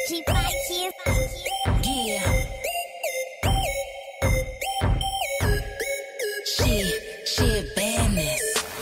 Yeah. She badness.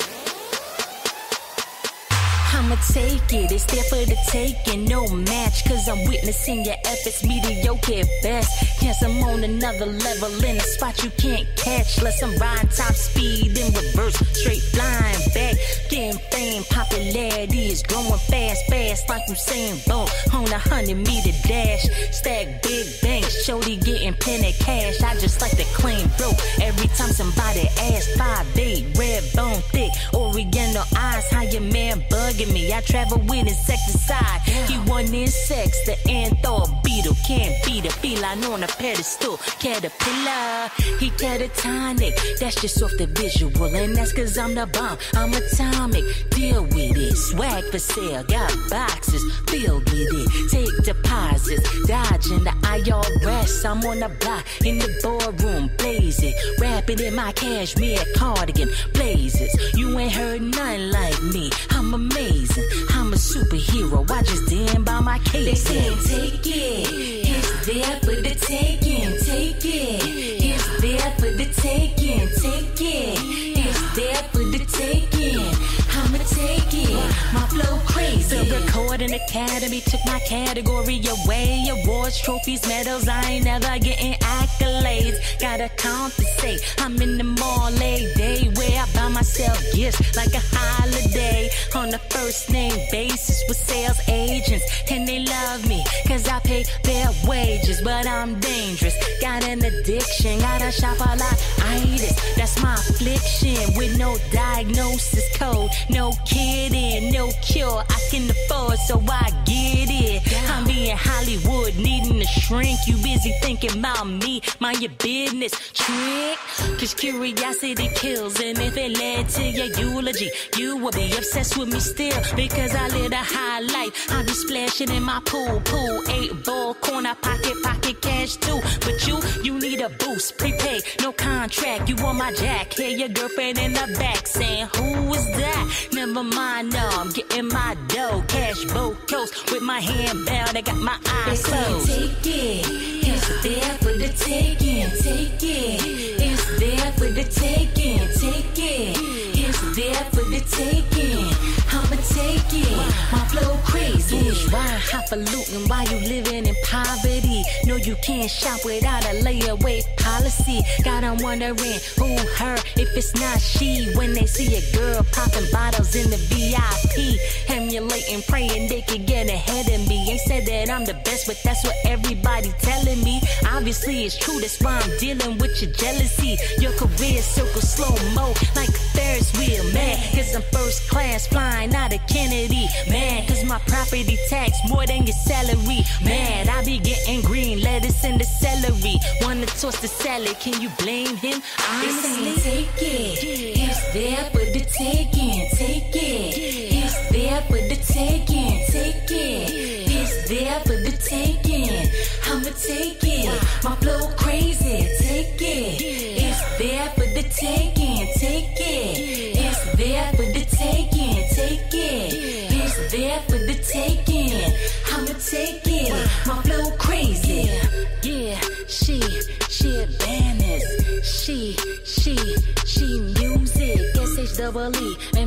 I'ma take it, it's there for the taking, no match. Cause I'm witnessing your efforts, mediocre at best. Yes, I'm on another level in a spot you can't catch. Less I'm riding top speed in reverse, straight flying back. Getting fame, popularity is growing fast, fast like Usain Bolt on a 100-meter dash. Stack big banks, shorty getting plenty cash. I just like to claim broke every time somebody asks. 5'8", red bone thick, oriental eyes. How your man bugging me? I travel with insecticide. He want insects, the anther beetle can't beat a feline on a pedestal. Caterpillar, he catatonic. That's just off the visual, and that's cause I'm the bomb. I'm atomic, deal with it. Swag for sale, got boxes filled with it. Take deposits, dodging the IRS. I'm on the block in the boardroom, blaze it. Wrap it in my cashmere cardigan, blazes. You ain't heard nothing like me. I'm amazing, I'm a superhero. I just damn by my case. They say take it, it's there for the taking. Take it, it's there for the taking. Take it, it's there for the taking. I'ma take it, my flow crazy. The Recording Academy took my category away. Awards, trophies, medals, I ain't never getting accolades. Gotta compensate, I'm in the mall a day where I buy myself gifts like a holiday. On a first name basis with sales agents, and they love me cause I pay their wages. But I'm dangerous, got an addiction, gotta shop a lot itis. That's my affliction with no diagnosis code. No kidding, no cure I can afford, so I get it. I'm being Hollywood, needing to shrink. You busy thinking about me, mind your business, trick. Cause curiosity kills, and if it led to your eulogy, you will be obsessed with me still. Because I live a high life, I be splashing in my pool. 8-ball corner, pocket cash too. But you need a boost, prepaid, no contract. You want my jack, hear your girlfriend in the back saying, who is that? Never mind, no, I'm getting my dough. Cash boat coast with my hand bound, I got my eyes closed. Take it, it's there for the taking. Take it, it's there for the taking. Take it, it's there for the taking. I'ma take it, my flow crazy. Why highfalutin while you living in poverty? No, you can't shop without a layaway policy. Got 'em wondering who her, if it's not she. When they see a girl popping bottles in the VIP, emulating, praying they could get ahead of me. Ain't said that I'm the best, but that's what everybody telling me. Obviously it's true, that's why I'm dealing with your jealousy. Your career circle slow-mo like a Ferris wheel, man. Cause I'm first class flying out of Kennedy, man. Cause my property tax more than your salary, man. I be getting green lettuce in the celery. Wanna toss the salad, can you blame him? Honestly, take it, it's there for the taking. Take it, it's there for the taking. Take it, it's there for the taking. I'ma take it, my flow crazy. Take it, it's there for the taking. Take it, it's there for the taking. Take it, it's there for the taking. I'ma take it, my flow crazy. Yeah, she badness. She music. SHEE